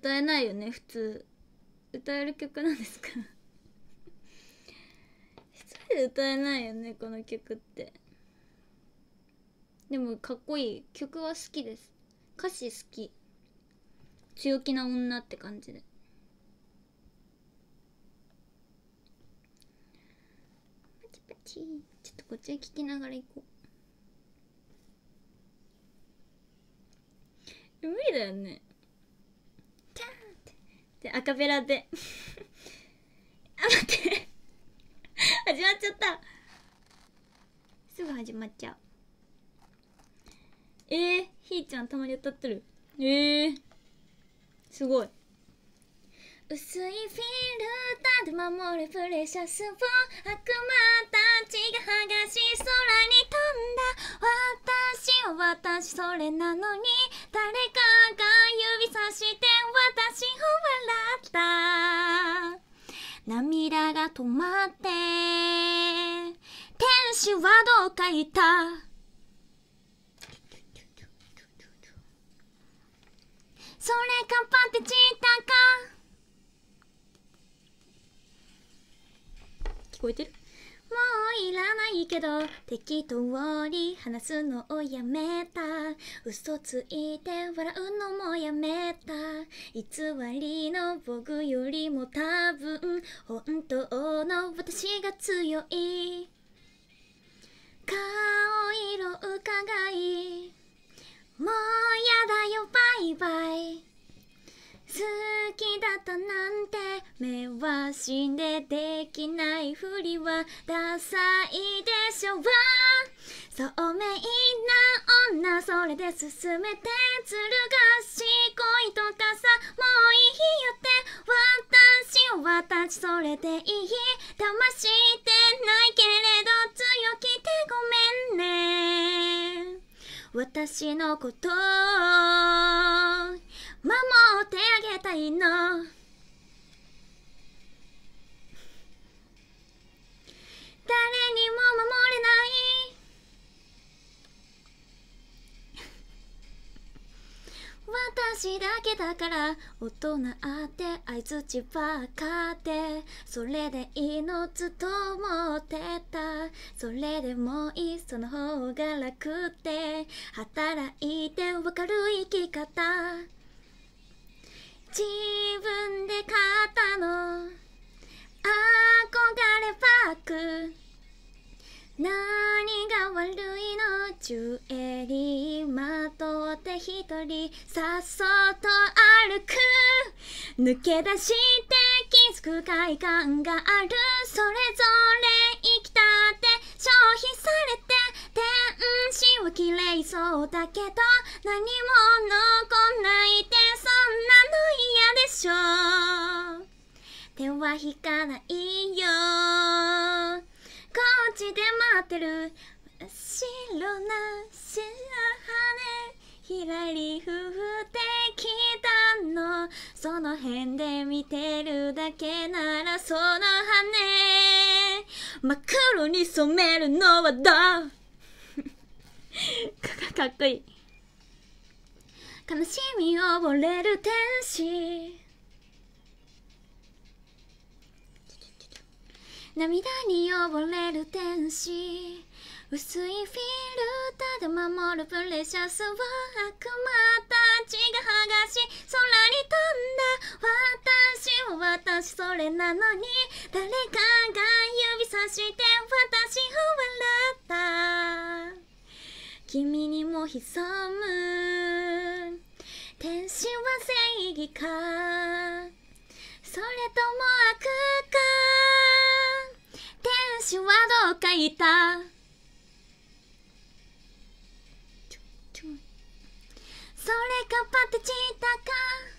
歌えないよね。普通歌える曲なんですか？一人で歌えないよねこの曲って。でもかっこいい。曲は好きです。歌詞好き。強気な女って感じで。パチパチ。ちょっとこっち聞きながら行こう。無理だよね。キャーってでアカペラであ、待って始まっちゃった。すぐ始まっちゃう。ひーちゃんたまに歌ってる。すごい。薄いフィルターで守るプレシャスを悪魔たちが剥がし空に飛んだ。私それなのに誰かが指さして私を笑った。涙が止まって天使はどうか言った。それかパテチータか。聞こえてる？もういらないけど適当に話すのをやめた。嘘ついて笑うのもやめた。偽りの僕よりも多分本当の私が強い。顔色伺いもうやだよバイバイ。好きだったなんて目は死んでできないふりはダサいでしょう。聡明な女それで進めてずる賢いとかさ。もういいよって私それでいい。騙してないけれど強気でごめんね。私のことを守ってあげたいの。誰にも守れない私だけだから。大人あって相づちばっかでそれでいいのずっと思ってた。それでもいいその方が楽って働いてわかる生き方。自分で買ったの憧れパーク。何が悪いの？ジュエリーまとって一人さっそと歩く。抜け出して気づく快感がある。それぞれ生きたって消費されて天使は綺麗そうだけど何も残んないってそんなの嫌でしょ。手は引かないよこっちで待ってる。白な白羽ひらりふってきたの。その辺で見てるだけならその羽真っ黒に染めるのはどうかっこいい。悲しみ溺れる天使涙に溺れる天使。薄いフィルターで守るプレシャスを悪魔たちが剥がし空に飛んだ。私それなのに誰かが指さして私を笑った。君にも潜む天使は正義かそれとも悪か。天使はどうか言った。それかパテチータか。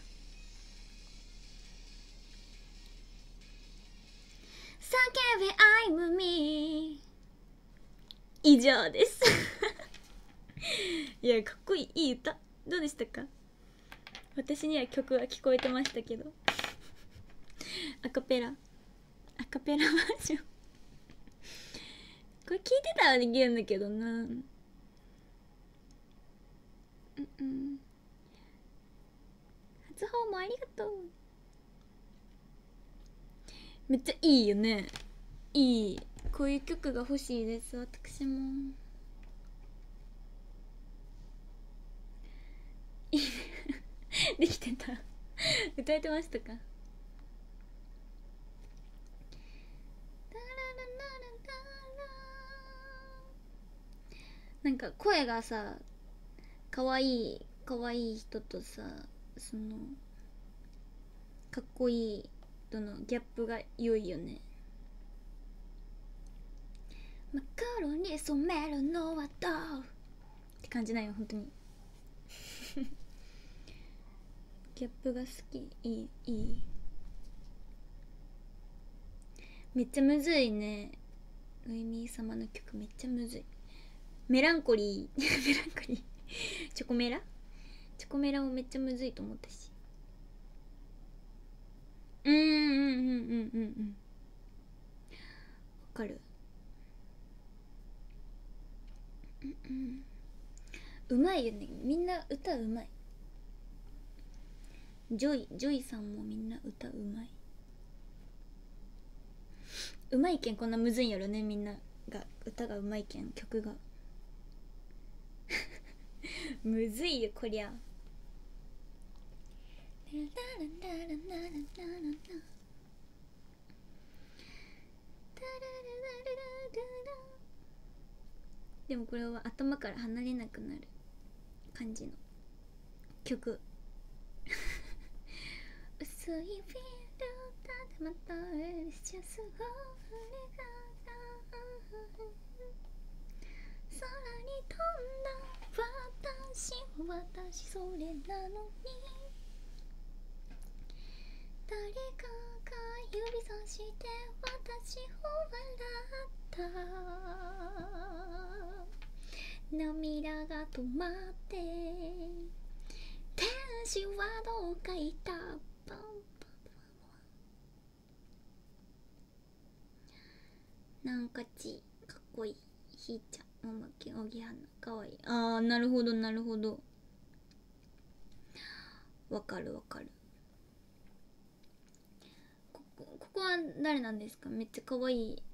叫べ I'm me 以上ですいやかっこいい。いい歌どうでしたか？私には曲は聞こえてましたけどアカペラバージョンこれ聞いてたらできるんだけどな。発初訪問ありがとう。めっちゃいいよね。いい、こういう曲が欲しいです。私もいいねできてた歌えてましたか？なんか声がさ、かわいいかわいい人とさ、そのかっこいいとのギャップが良いよね。真っ黒に染めるのはどうって感じないよ本当にギャップが好き。いいめっちゃむずいね。ウイミー様の曲めっちゃむずい。メランコリーメランコリーチョコメラもめっちゃむずいと思ったし。わかる。うまいよね、みんな歌うまい。ジョイさんもみんな歌うまい。うまいけんこんなむずいんやろね、みんなが歌がうまいけん曲がむずいよこりゃ。でもこれは頭から離れなくなる感じの曲薄いフィールドでまたエリシャスが降りが空に飛んだ私それなのに誰かが指さして私を笑った涙が止まって天使はどうかいたなんかちかっこいい。ひーちゃん、ももき、おぎはな、かわいい。あー、なるほどなるほど、わかるわかる。ここは誰なんですか？めっちゃかわいい。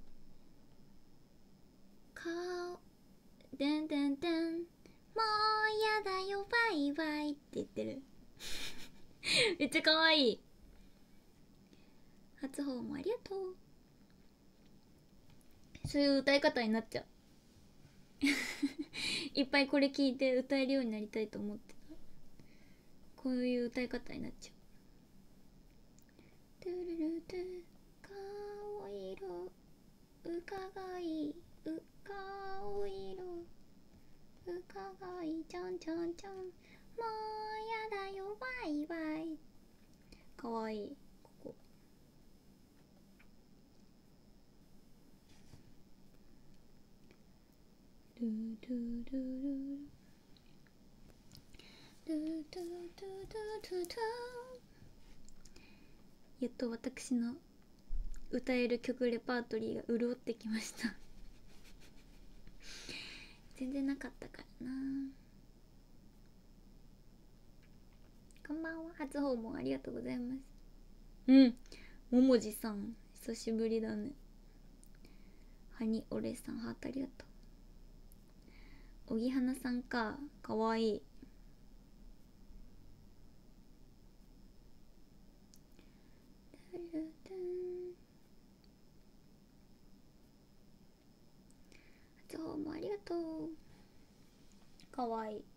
でんでんでん、もうやだよバイバイって言ってるめっちゃかわいい。初訪問ありがとう。そういう歌い方になっちゃういっぱいこれ聞いて歌えるようになりたいと思ってた。こういう歌い方になっちゃう。トゥルルトゥ顔色伺い顔色伺いちょんちょんちょん、もうやだよバイバイ。かわいい。ここルルルルルルルルルルやっと私の歌える曲レパートリーが潤ってきました全然なかったからな。こんばんは、初訪問ありがとうございます。ももじさん久しぶりだね。ハニオレさんハートありがとう。おぎはなさんかわいい。初訪問ありがとう。かわいい。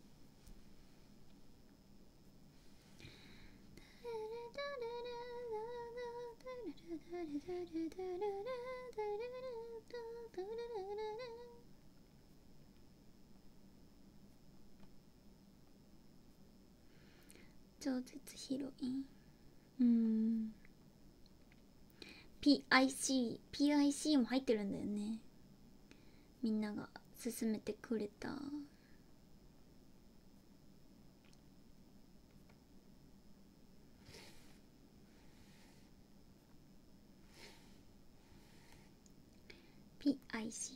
超絶ヒロイン。PIC も入ってるんだよね。みんなが勧めてくれた。PIC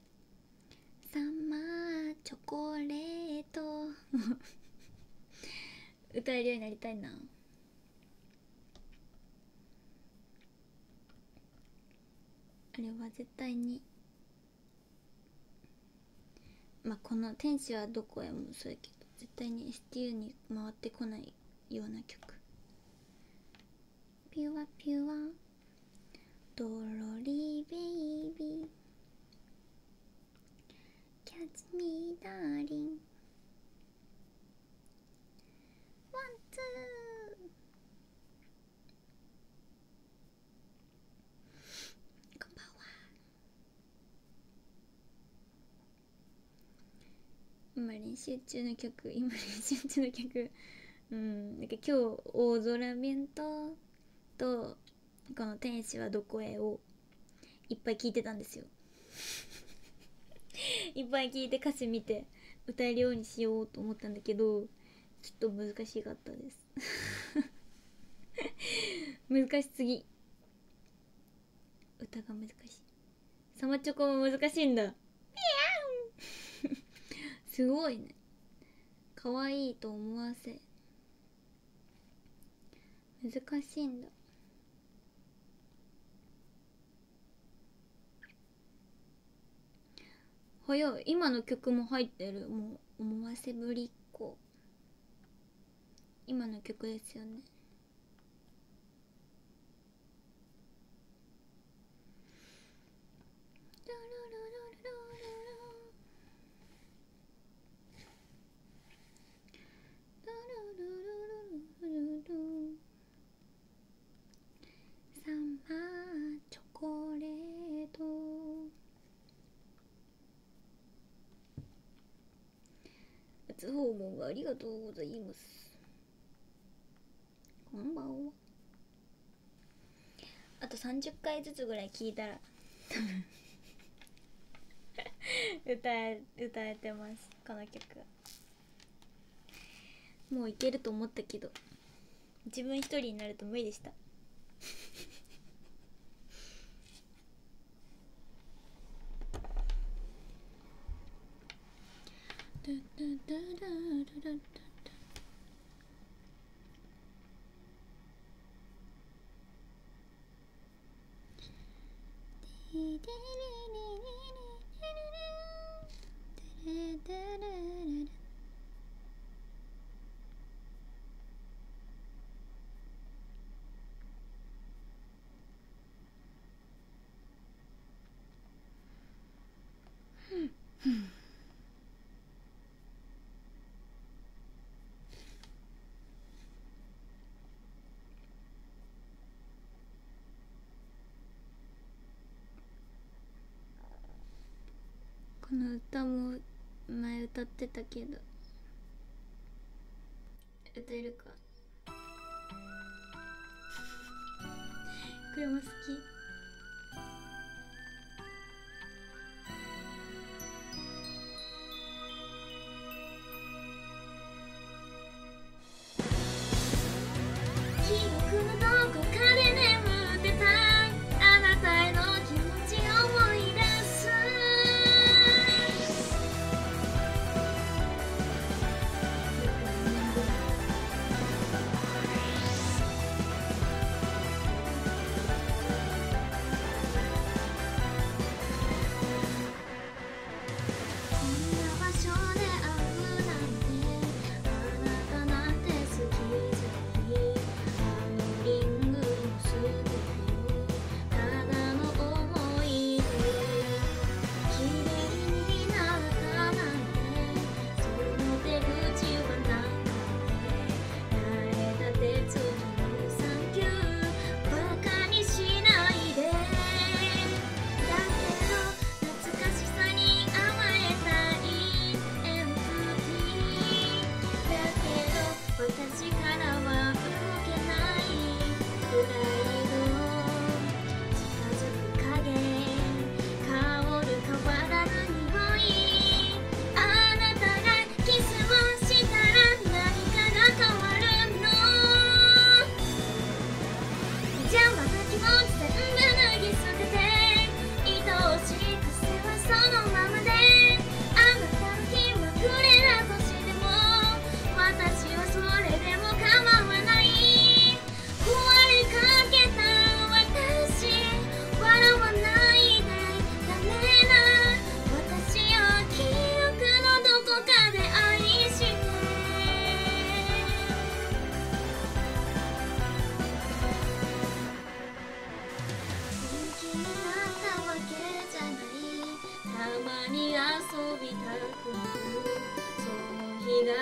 サマーチョコレート歌えるようになりたいな。あれは絶対に、まあこの「天使はどこへ」もそうやけど絶対に STU に回ってこないような曲。ピュアピュアドロリーベイビーキャッチミーダーリンワンツーこんばんは。今練習中の曲なんか今日大空弁とこの天使はどこへをいっぱい聞いてたんですよいっぱい聞いて歌詞見て歌えるようにしようと思ったんだけどちょっと難しかったです難しすぎ、歌が難しい。サマチョコも難しいんだすごいね、かわいいと思わせ難しいんだ。早い、今の曲も入ってる。もう思わせぶりっ子、今の曲ですよね。サマーチョコレート初訪問ありがとうございます。こんばんは。あと30回ずつぐらい聞いたら多分歌えてます。この曲もういけると思ったけど自分一人になると無理でしたこの歌も前歌ってたけど歌えるかこれも好き。記憶のどこかで眠ってたあなたへの気持ちを思い出す。こんな場所で会うなんてあなたなんて好きじゃない。あのリン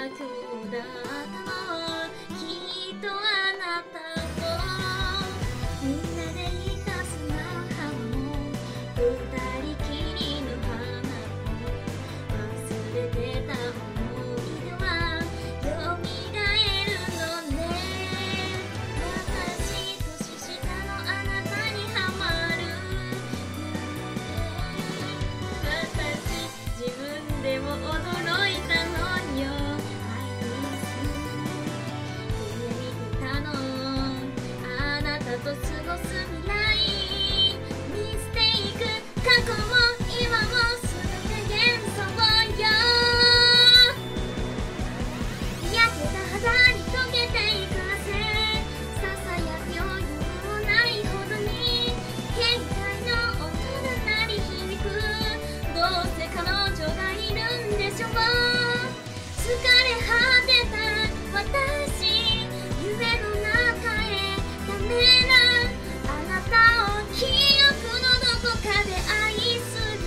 今日だったのきっとあなたとみんなで生かすな花も二人きりの花も忘れてた思い出は蘇るのね私年下のあなたにハマる私自分でも驚いたのよ夢見てたのあなたと過ごす未来見捨ていく過去も今も全て幻想よ焼けた肌に溶けていく汗ささやく余裕もないほどに限界の音が鳴り響くどうせ彼女がいるんでしょう疲れ果てた私夢の中へダメなあなたを記憶のどこかで愛する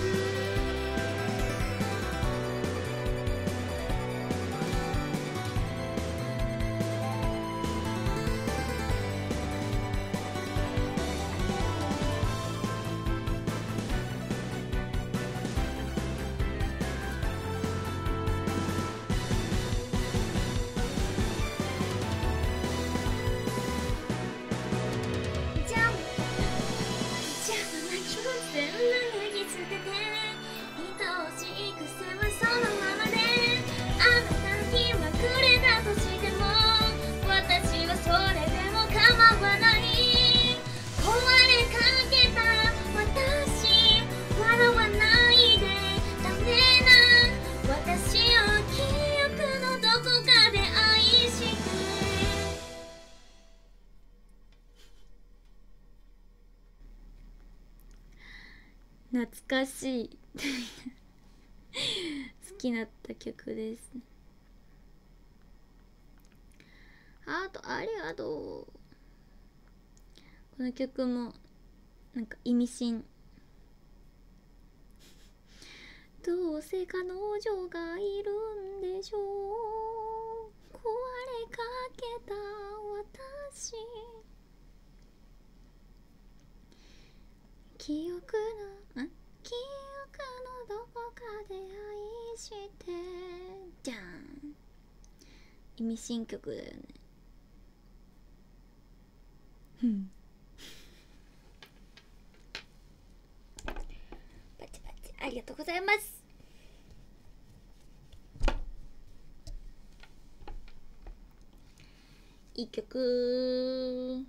じゃあ邪魔な気分全部脱ぎ捨てて愛しい癖はそのままであなたの日は暮れたとしても私はそれでも構わない壊れかけた私笑わないでダメな私を記憶のどこかで愛して懐かしい好きだった曲です。ありがとう。この曲もなんか意味深どうせ彼女がいるんでしょう壊れかけた私記憶のどこかで愛してじゃん意味深曲だよねバチバチありがとうございますいい曲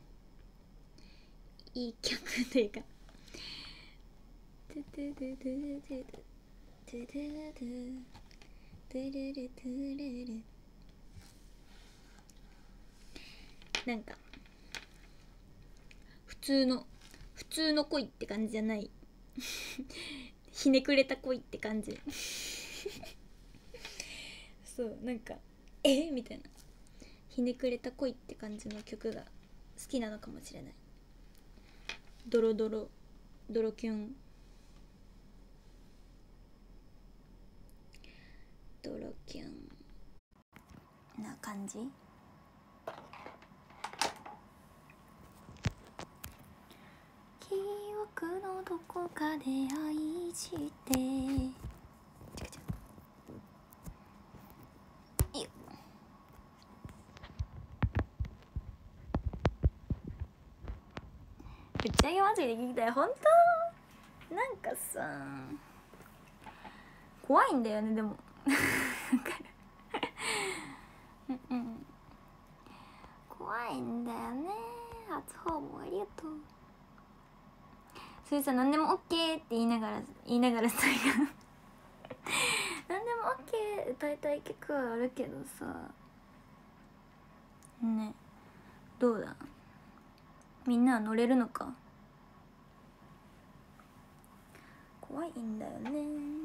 というかなんか普通の恋って感じじゃないひねくれた恋って感じそうなんかみたいなひねくれた恋って感じの曲が好きなのかもしれないドロキュンドロキュンな感じ記憶のどこかで愛していいよ打ち上げ祭りで聞きたい本当なんかさ怖いんだよねでも怖いんだよね初訪問ありがとうそれさ何でも OK って言いながらさ何でも OK 歌いたい曲はあるけどさねどうだみんなは乗れるのか怖いんだよね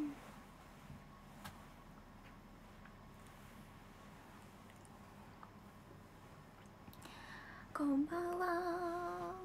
こんばんは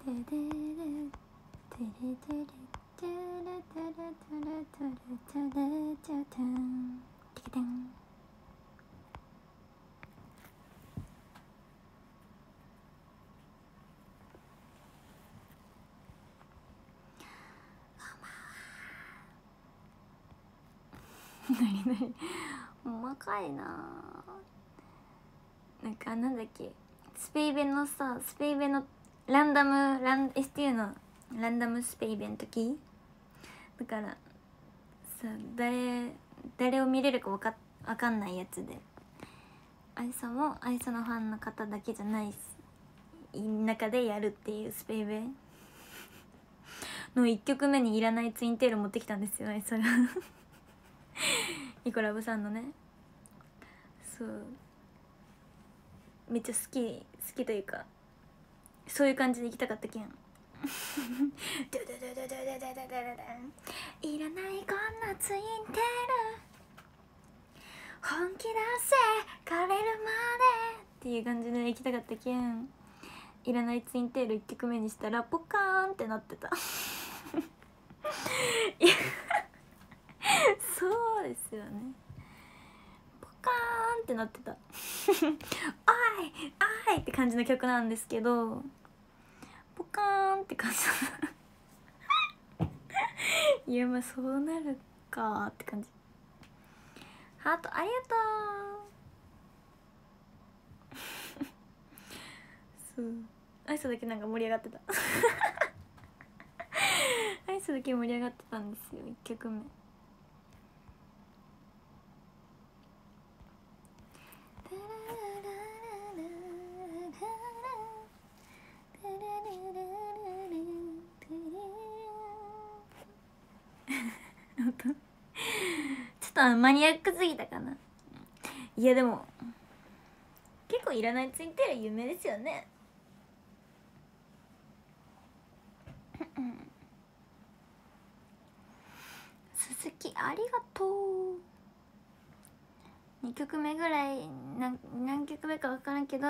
細かいな。なんかなんだっけ、スペイベのさ、スペイベのSTU のランダムスペイベの時だからさ、誰を見れるかわかんないやつで、アイサもアイサのファンの方だけじゃない中でやるっていうスペイベの1曲目にいらないツインテール持ってきたんですよ、アイサがイコラブさんのね。そうめっちゃ好きというか、そういう感じで行きたかったけんいらないこんなツインテール本気出せ枯れるまでっていう感じで行きたかったけん、いらないツインテール1曲目にしたらポカーンってなってたいやそうですよね、ポカーンってなってたおいおいって感じの曲なんですけど、ポカーンって感じいやまあそうなるかって感じ。ハートありがとうそうアイスだけなんか盛り上がってたアイスだけ盛り上がってたんですよ、1曲目。ちょっとマニアックすぎたかな。いやでも結構いらないツインテール有名ですよね鈴木ありがとう。2曲目ぐらい何曲目か分からんけど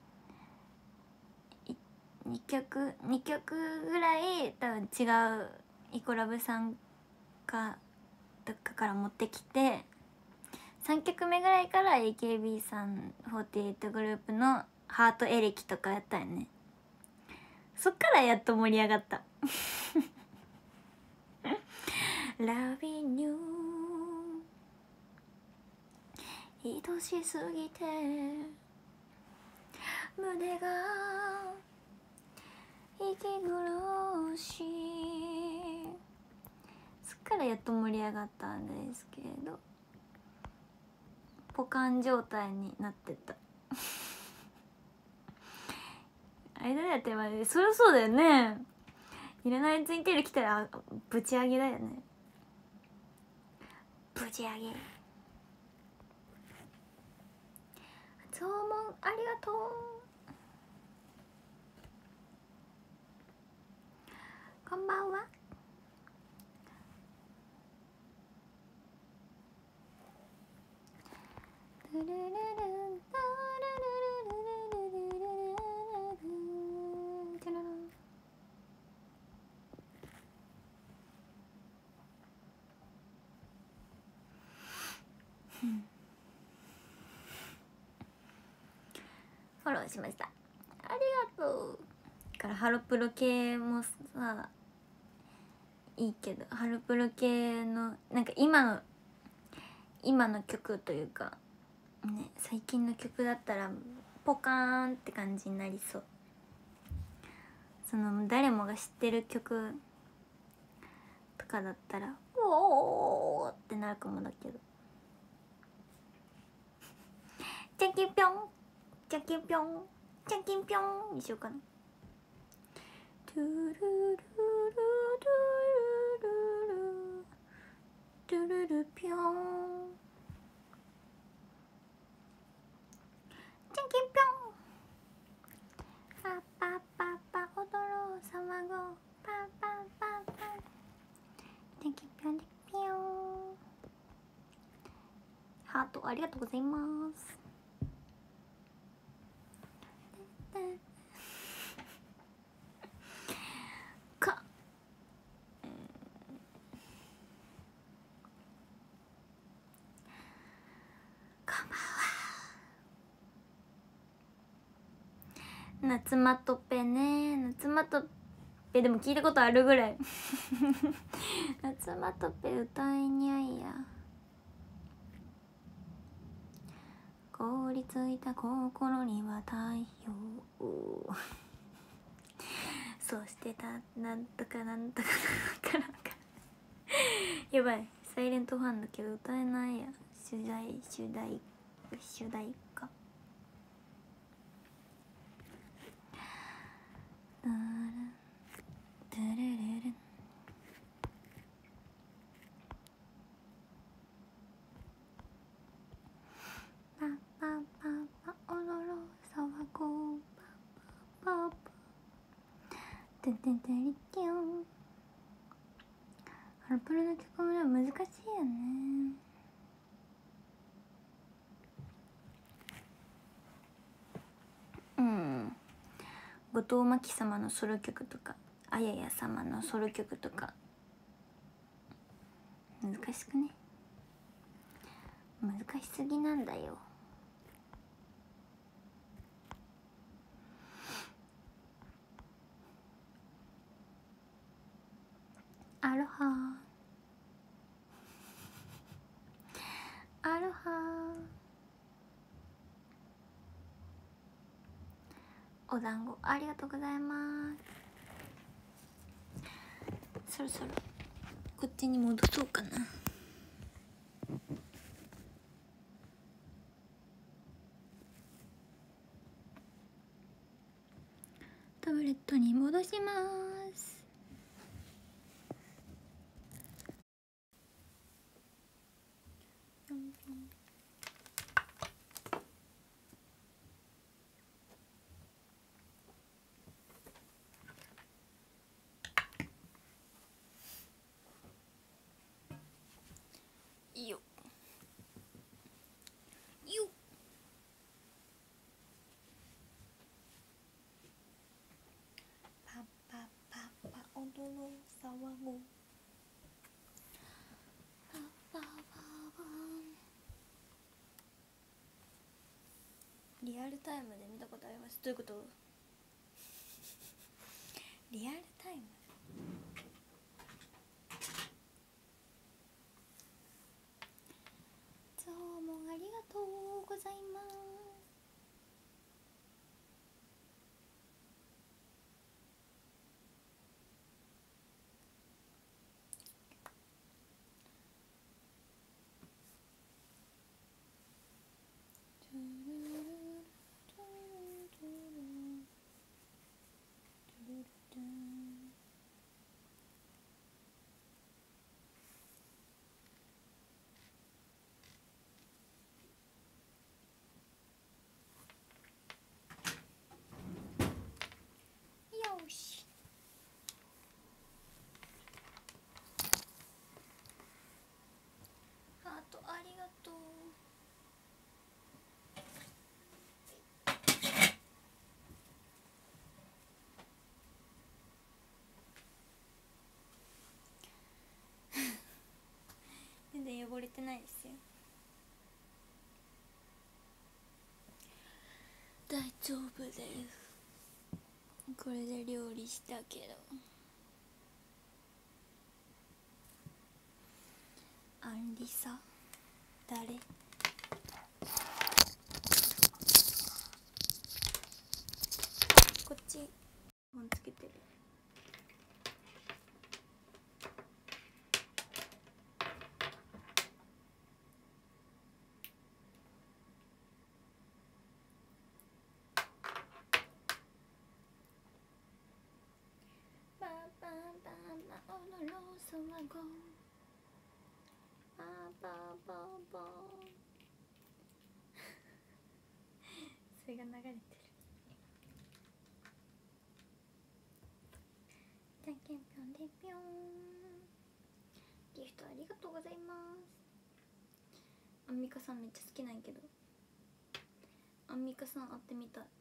2曲ぐらい多分違うイコラブさんかどっかから持ってきて、3曲目ぐらいから AKB さん48グループのハートエレキとかやったよね。そっからやっと盛り上がったLoving you 愛しすぎて胸が息苦しい、そっからやっと盛り上がったんですけれど、ポカン状態になってたあれだよってばね、そりゃそうだよね、いらないツインテール来たらぶち上げだよね、ぶち上げ。そうもんありがとう。こんばんは。フォローしました、ありがとう。からハロプロ系もさいいけど、ハロプロ系のなんか今の曲というかね、最近の曲だったらポカーンって感じになりそう。その誰もが知ってる曲とかだったらおーってなるかもだけど、チャキンピョンチャキンピョンチャキンピョンにしようかな。トゥルルルルルルルルルルピョンチャキンピョンパッパッパッパ踊ろうさまごパッパッパッパッチャキンピョンチャキンピョン。ハートありがとうございます。 夏まとぺね、夏まとぺでも聞いたことあるぐらい夏まとぺ歌えにゃいや。凍りついた心には太陽そうしてたなんとかなんとかなんかやばい、サイレントファンだけど歌えないや。主題歌トゥルルルパパパパおろろさわごパパパトゥントゥントゥリキュン。ハロプロの曲も難しいよね。後藤真希様のソロ曲とかあやや様のソロ曲とか難しくね。難しすぎなんだよ。アロハアロハお団子ありがとうございます。そろそろこっちに戻そうかな。タブレットに戻します。よっよっ。パパパパ踊ろう騒ごうパパパパ。リアルタイムで見たことあります。どういうこと？リアルタイム？どうもありがとうございます。よし。ハートありがとう。全然汚れてないですよ。大丈夫です。これで料理したけど。アンリサ誰？こっち本つけてる。パパパパおろろそわごパパパパそれが流れてる。じゃんけんぴょんでぴょん。ギフトありがとうございます。アンミカさんめっちゃ好きなんやけど、アンミカさん会ってみたい。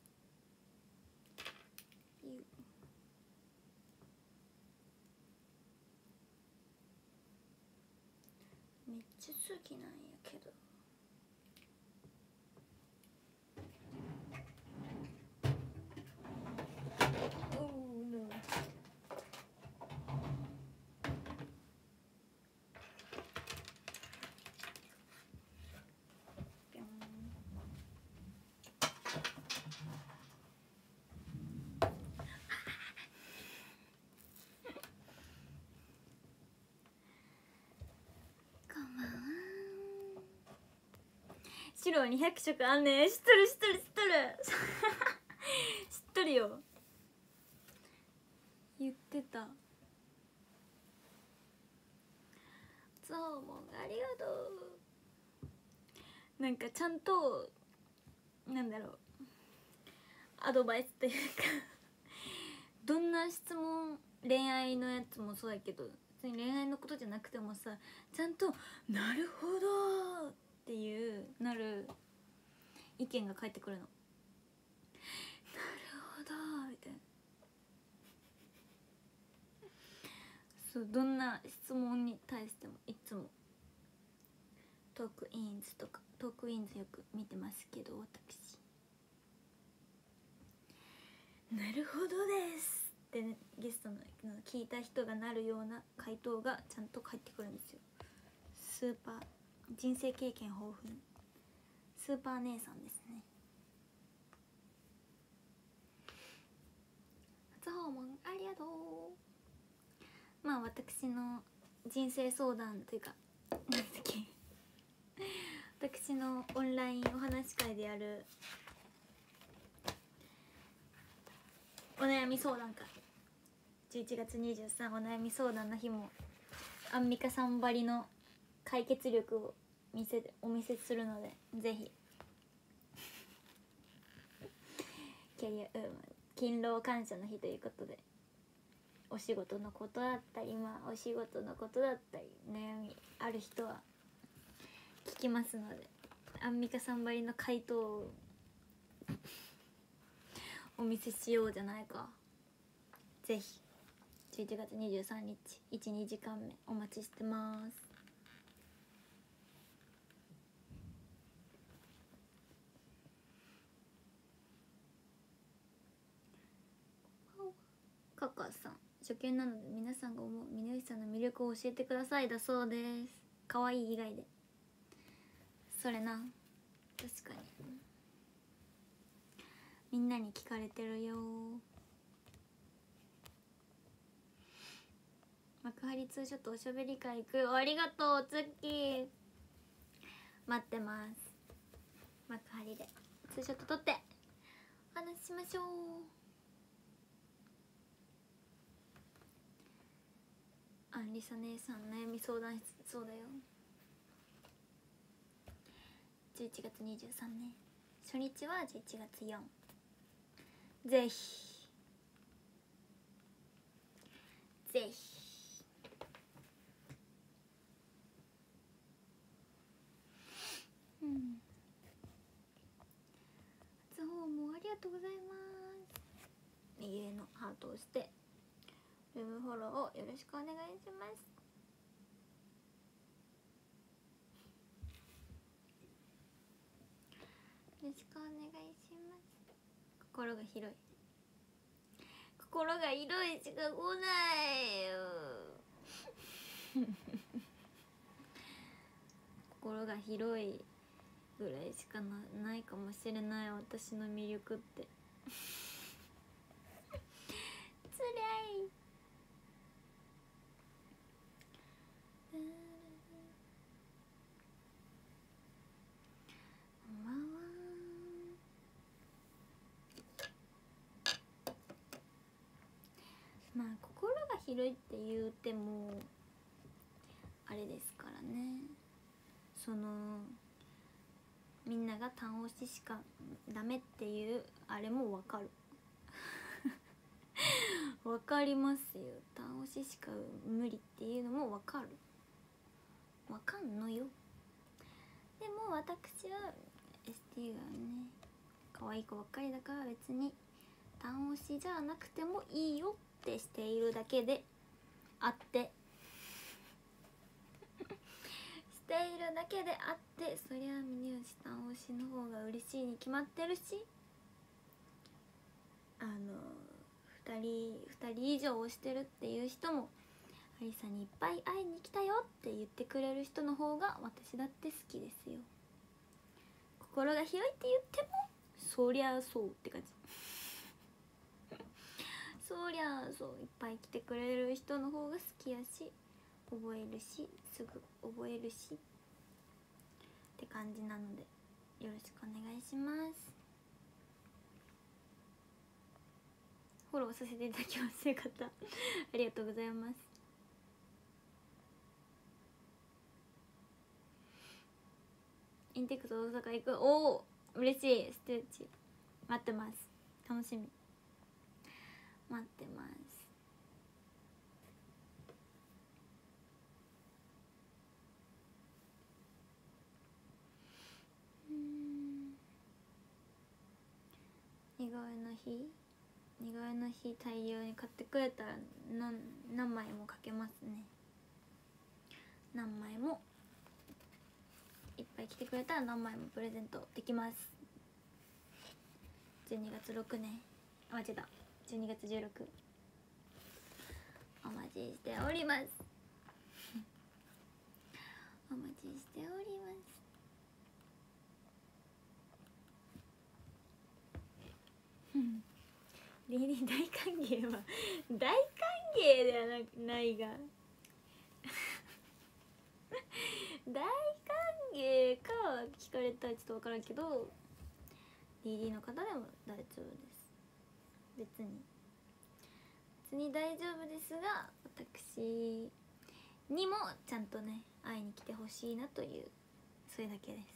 めっちゃ好きなんやけど。 白は200色あんねん。知っとる知っとる知っとる知っとるよ、言ってた。そうもんありがとう。なんかちゃんとなんだろう、アドバイスというかどんな質問、恋愛のやつもそうやけど別に恋愛のことじゃなくてもさ、ちゃんと「なるほど」っていうなる意見が返ってくるの。なるほどみたいな。そう、どんな質問に対してもいつもトークインズとか、トークインズよく見てますけど、私なるほどですって、ね、ゲストの聞いた人がなるような回答がちゃんと返ってくるんですよ。スーパー人生経験豊富なスーパー姉さんですね。初訪問ありがとう。まあ私の人生相談というかなんだっけ私のオンラインお話し会でやるお悩み相談会、11月23お悩み相談の日もアンミカさんばりの解決力をお見せするので、ぜひ勤労感謝の日ということで、お仕事のことだったり、お仕事のことだったり悩みある人は聞きますので、アンミカさんばりの回答をお見せしようじゃないか。ぜひ11月23日 1,2 時間目お待ちしてます。カカさん、初見なので皆さんが思う峯岸さんの魅力を教えてくださいだそうです。可愛い以外で。それな、確かにみんなに聞かれてるよ。幕張ツーショットおしゃべり会行く。ありがとうツッキー、待ってます。幕張でツーショット撮ってお話ししましょう。あんりさ姉さん悩み相談室、そうだよ、11月23ね。初日は11月4。ぜひぜひ。初訪問ありがとうございます。右上のハートを押してルームフォローをよろしくお願いします。よろしくお願いします。心が広い、心が広いしか来ないよ心が広いぐらいしかないかもしれない、私の魅力ってつらい。まあ心が広いって言うてもあれですからね、そのみんなが単押ししかダメっていうあれも分かる分かりますよ。単押ししか無理っていうのも分かる、分かんのよ。でも私は ST がね可愛い子ばっかりだから、別に単押しじゃなくてもいいよってしているだけであってしているだけであって、そりゃ峯岸単押しの方が嬉しいに決まってるし、2人以上押してるっていう人もアリサにいっぱい会いに来たよって言ってくれる人の方が私だって好きですよ。心が広いって言ってもそりゃそうって感じそりゃそう、いっぱい来てくれる人の方が好きやし、覚えるし、すぐ覚えるしって感じなので、 よろしくお願いします。フォローさせていただきますよかったありがとうございます。インテックス大阪行く。おお嬉しい。ステージ待ってます。楽しみ待ってます。似顔絵の日大量に買ってくれたら何枚もかけますね。何枚もいっぱい来てくれたら何枚もプレゼントできます。12月6ね間違えた、12月16お待ちしておりますお待ちしております。リリー大歓迎は大歓迎ではないが大歓迎か聞かれたらちょっと分からんけど DD の方でも大丈夫です。別に大丈夫ですが、私にもちゃんとね会いに来てほしいなという、それだけです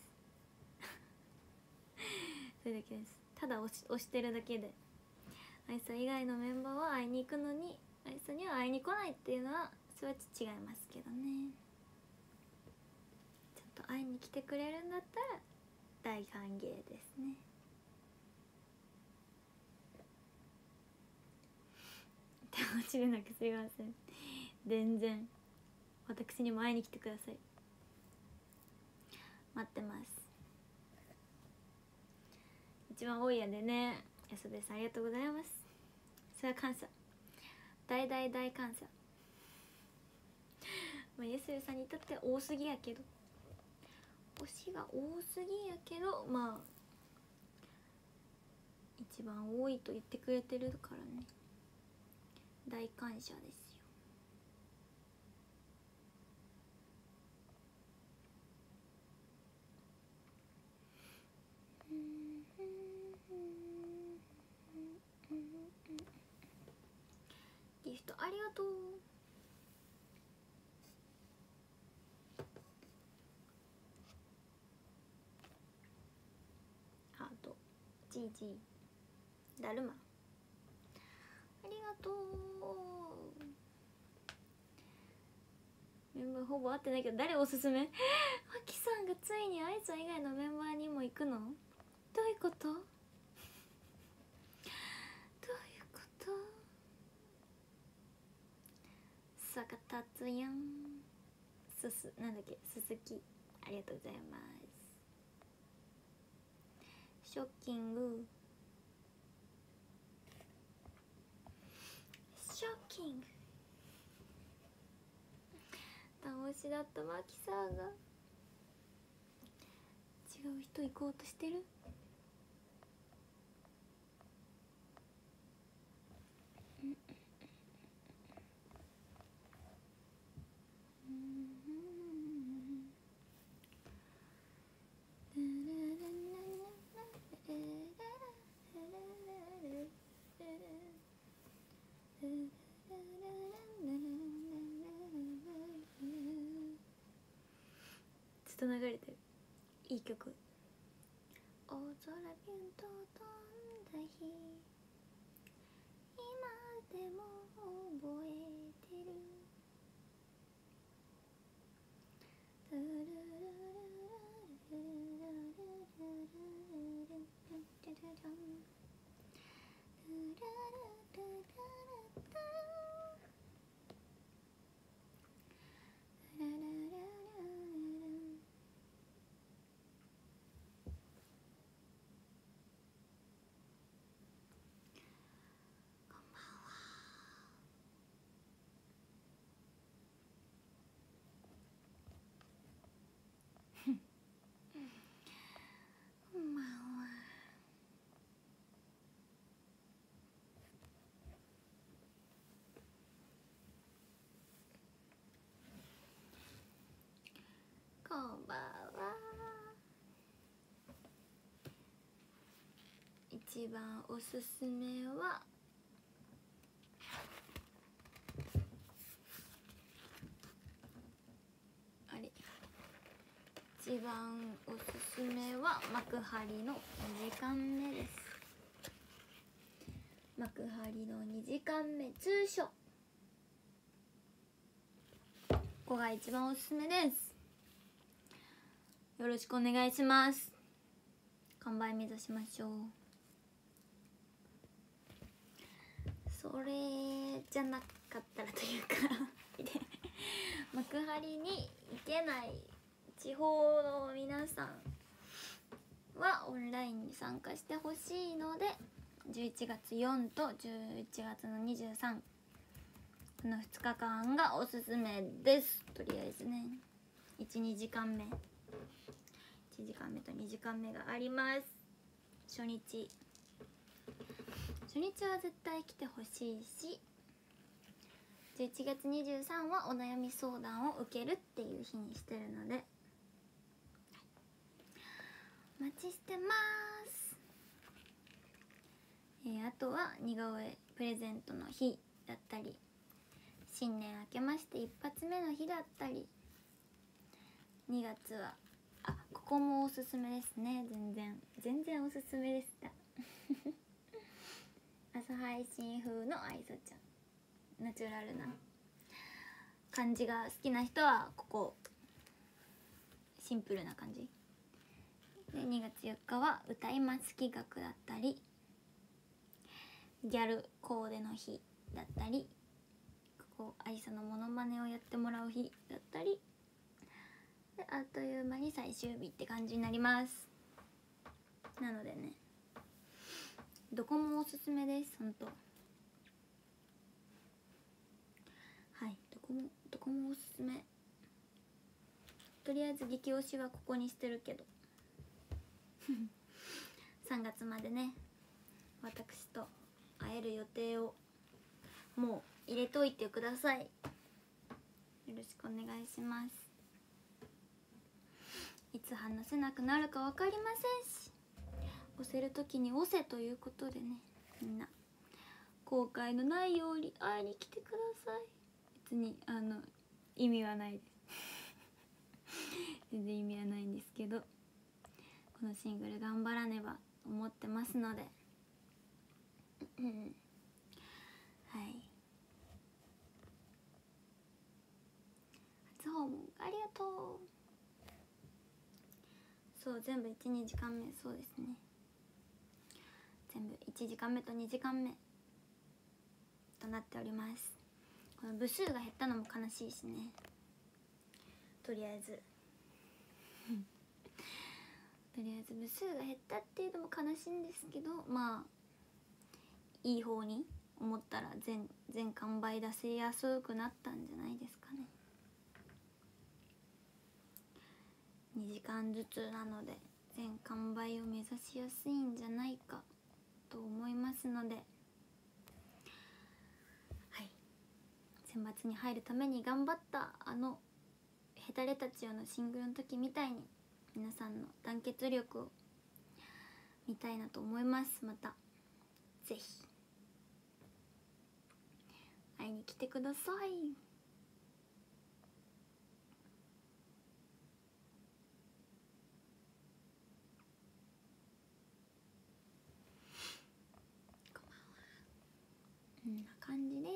それだけです。ただ押してるだけで、アイサ以外のメンバーは会いに行くのにアイサには会いに来ないっていうのはそれは違いますけどね。ちゃんと会いに来てくれるんだったら大歓迎ですね。手持ちでなくすいません。全然私にも会いに来てください。待ってます。一番多いやでね。安部さんありがとうございます。それは感謝、大大大感謝まあ安部さんにとっては多すぎやけど、推しが多すぎやけど、まあ一番多いと言ってくれてるからね、大感謝ですよ。ギフトありがとう。ハート GG だるまありがとう。メンバーほぼ会ってないけど誰おすすめ？あきさんがついにアイさん以外のメンバーにも行くの？どういうこと？どういうこと？坂達也なんだっけ、鈴木ありがとうございます。ショッキングショッキング楽しだったマキさんが違う人行こうとしてる。ずっと流れてるいい曲。大空ビュンと飛んだ日、今でも覚えてる。こんばんは。こんばんは。 一番おすすめは一番おすすめは幕張の2時間目です。幕張の2時間目通所、ここが一番おすすめです。よろしくお願いします。完売目指しましょう。それじゃなかったらというか幕張に行けない地方の皆さんはオンラインに参加してほしいので、11月4と11月の23この2日間がおすすめです。とりあえずね、1、2時間目1時間目と2時間目があります。初日は絶対来てほしいし、11月23はお悩み相談を受けるっていう日にしてるのでお待ちしてます。あとは似顔絵プレゼントの日だったり、新年明けまして一発目の日だったり、2月はここもおすすめですね。全然おすすめでした朝配信風の愛想ちゃん、ナチュラルな感じが好きな人はここ、シンプルな感じで、2月4日は歌います企画だったり、ギャルコーデの日だったり、ここ愛想のモノマネをやってもらう日だったりで、あっという間に最終日って感じになります。なのでね、どこもおすすめです。ほんと、はい、どこもおすすめ。とりあえず激推しはここにしてるけど3月までね、私と会える予定をもう入れといてください。よろしくお願いします。いつ話せなくなるか分かりませんし、押せる時に押せということでね、みんな後悔のないように会いに来てください。別に意味はないです全然意味はないんですけど、このシングル頑張らねばと思ってますのではい、初訪問ありがとう。そう、全部 1,2 時間目、そうですね、全部1時間目と2時間目となっております。この部数が減ったのも悲しいしね、とりあえず部数が減ったっていうのも悲しいんですけど、まあいい方に思ったら全完売出せやすくなったんじゃないですかね。2時間ずつなので全完売を目指しやすいんじゃないかと思いますので、はい、選抜に入るために頑張ったヘタレたちよのシングルの時みたいに皆さんの団結力を見たいなと思います。またぜひ会いに来てください。こんばんは。こんな感じです。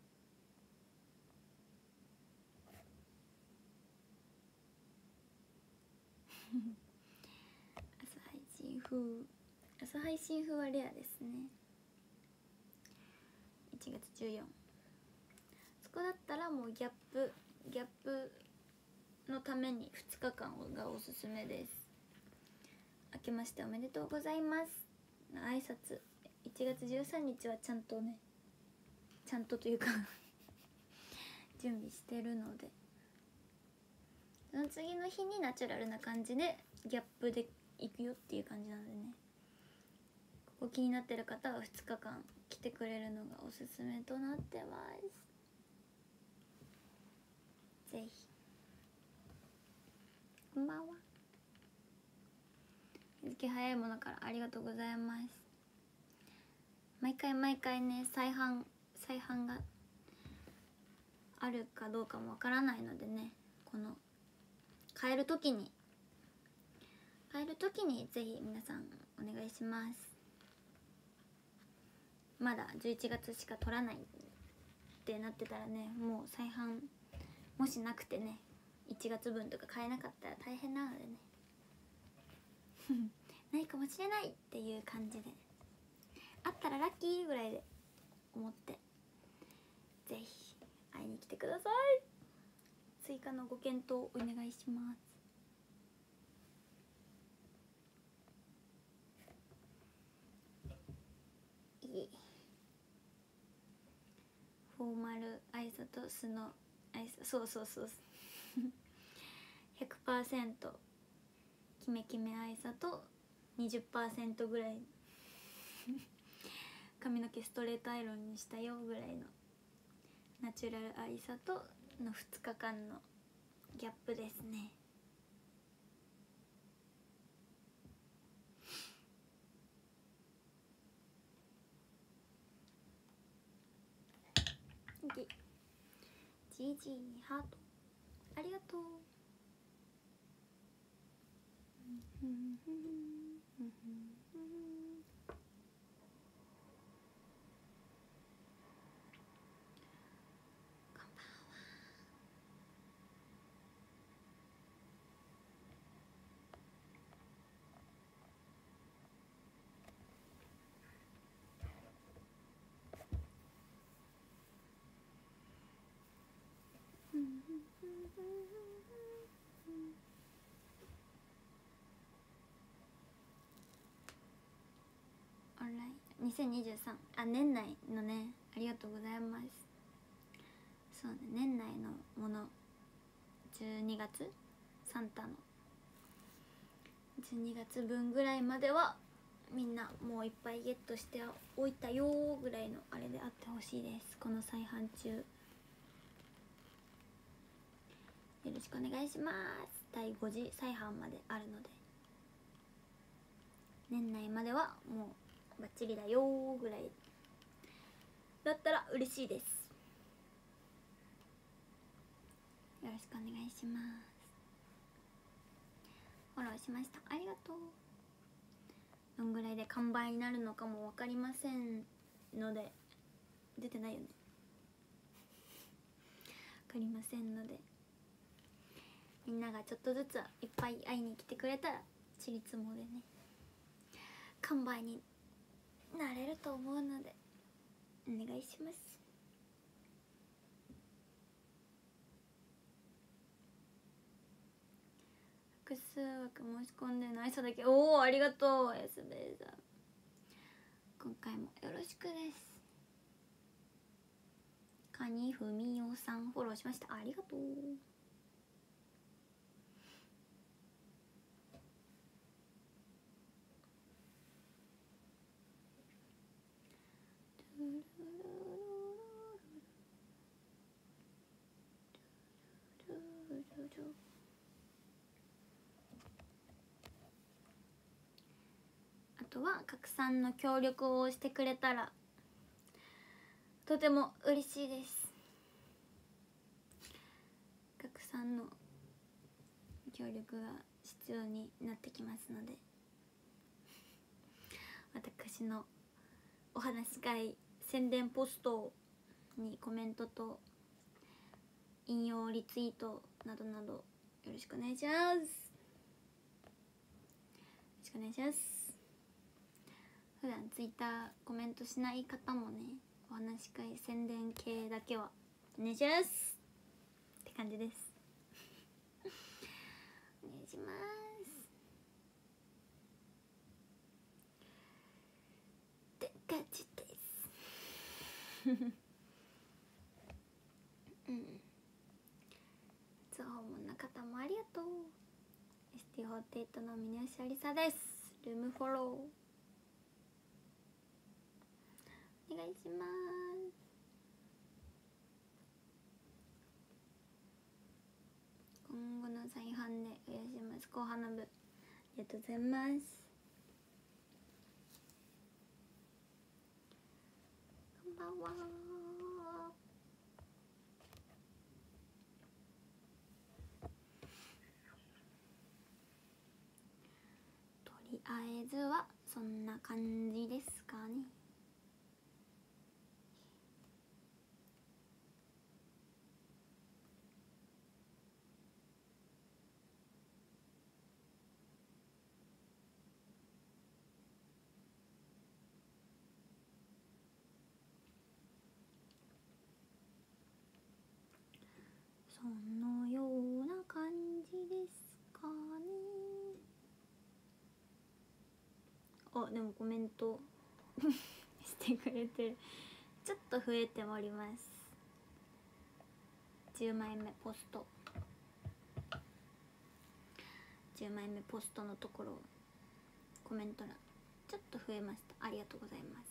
朝配信風はレアですね。1月14、そこだったらもうギャップのために2日間がおすすめです。明けましておめでとうございます挨拶、1月13日はちゃんとというか準備してるので、その次の日にナチュラルな感じでギャップで行くよっていう感じなのでね、ここ気になってる方は2日間来てくれるのがおすすめとなってます。ぜひ。こんばんは。日き早いものからありがとうございます。毎回毎回ね、再販があるかどうかもわからないのでね、この買える時にぜひ皆さんお願いします。まだ11月しか取らないってなってたらね、もう再販もしなくてね、1月分とか買えなかったら大変なのでねないかもしれないっていう感じで、あったらラッキーぐらいで思って、ぜひ会いに来てください。追加のご検討お願いします。フォーマルアイサと素のアイサ、そう100% キメキメアイサと 20% ぐらい髪の毛ストレートアイロンにしたよぐらいのナチュラルアイサとの2日間のギャップですね。ジージーにハートありがとう。オンライン2023、年内のね、ありがとうございます。そうね、年内のもの、12月サンタの12月分ぐらいまではみんなもういっぱいゲットしておいたよぐらいのあれであってほしいです。この再販中よろしくお願いします。第5次再販まであるので、年内まではもうバッチリだよぐらいだったら嬉しいです。よろしくお願いします。フォローしました、ありがとう。どんぐらいで完売になるのかも分かりませんので、出てないよね、分かりませんので、みんながちょっとずついっぱい会いに来てくれたらちりつもでね、完売になれると思うのでお願いします。複数枠申し込んでない人だけ、おおありがとう。エスベーザー、今回もよろしくです。カニフミオさんフォローしました、ありがとう。あとは拡散の協力をしてくれたらとても嬉しいです。拡散の協力が必要になってきますので、私のお話し会宣伝ポストにコメントと引用リツイートなどなどよろしくお願いします。よろしくお願いします。普段ツイッターコメントしない方もね、お話し会宣伝系だけはお願いしますって感じですお願いします。って感じです初訪問の方もありがとう。ST48の峰吉ありさです。ルームフォローお願いします。今後の再販でお願いします。後半の部ありがとうございます。 ばんは。とりあえずはそんな感じですかね。そのような感じですかね。あ、でもコメントしてくれてる。ちょっと増えております。10枚目ポスト、10枚目ポストのところコメント欄ちょっと増えました。ありがとうございます。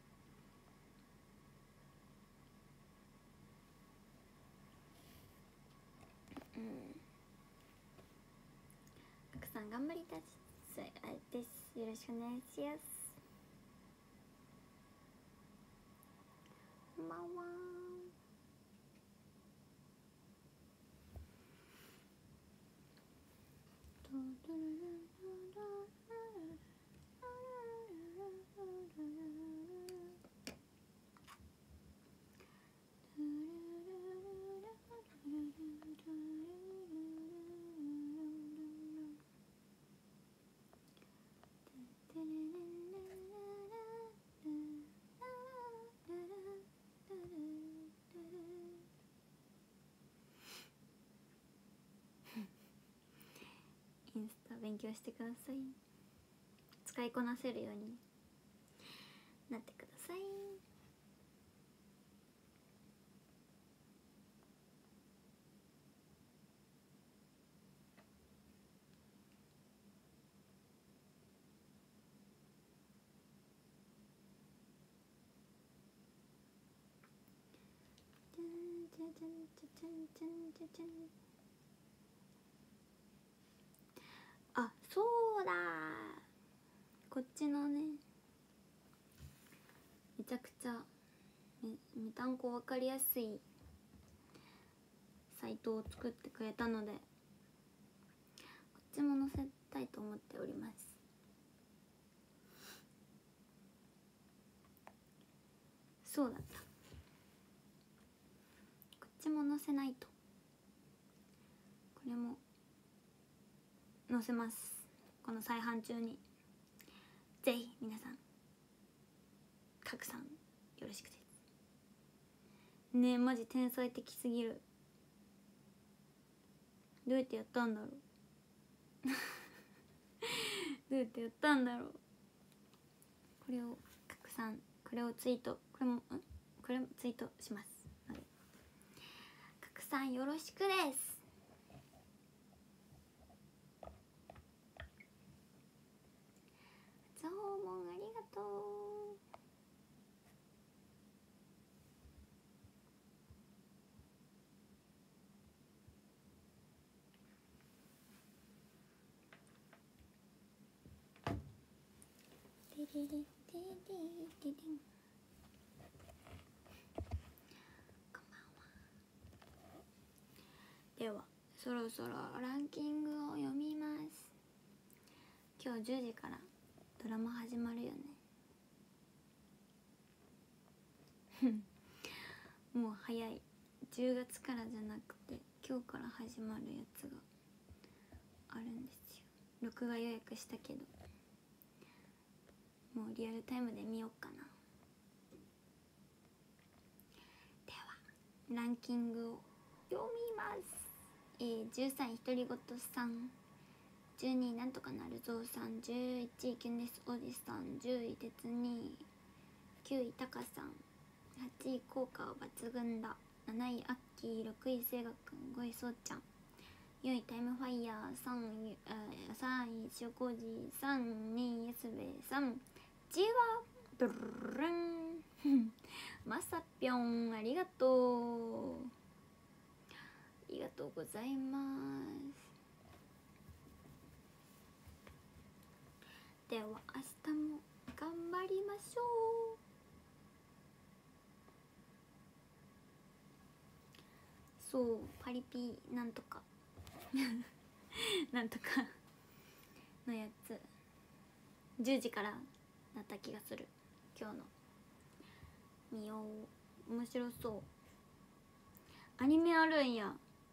たくさん頑張りたいです。よろしくお願いします。こんばんは。インスタ勉強してください。使いこなせるようになってください。あ、そうだ、こっちのねめちゃくちゃめたんこ分かりやすいサイトを作ってくれたので、こっちも載せたいと思っております。そうだった、こっちも載せないと。これも載せます、この再販中に。ぜひ皆さん拡散よろしくですね。えマジ天才的すぎる。どうやってやったんだろうどうやってやったんだろう。これを拡散、これをツイート、これもツイートしますので拡散よろしくです。訪問ありがとう。こんばんは。ではそろそろランキングを読みます。今日10時からドラマ始まるよねもう早い。10月からじゃなくて今日から始まるやつがあるんですよ。録画予約したけどもうリアルタイムで見よっかな。ではランキングを読みます。13位独り言さん、12位なんとかなるぞうさん、11位キュンですおじさん、10位鉄に、9位タカさん、8位効果は抜群だ、7位アッキー、6位せいがくん、5位そうちゃん、4位タイムファイヤー、3位塩麹さん、2位安部さん、じわブルルンまさぴょんありがとう、ありがとうございます。では明日も頑張りましょう。 そうパリピなんとかなんとかのやつ10時からだった気がする。今日の見よう。面白そう。アニメあるんや。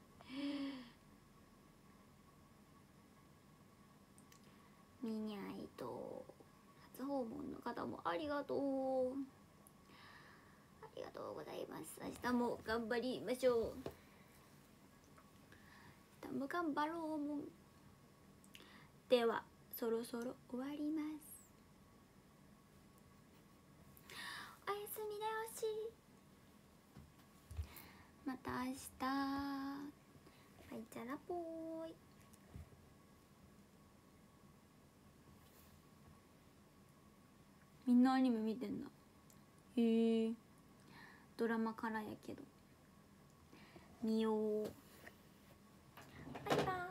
見にゃいと。初訪問の方もありがとう。ありがとうございます。明日も頑張りましょう。明日も頑張ろうもん。ではそろそろ終わります。おやすみなよし。また明日。バイチャラポーイ。みんなアニメ見てんだ。へえ。ドラマからやけど見よう。バイバーイ。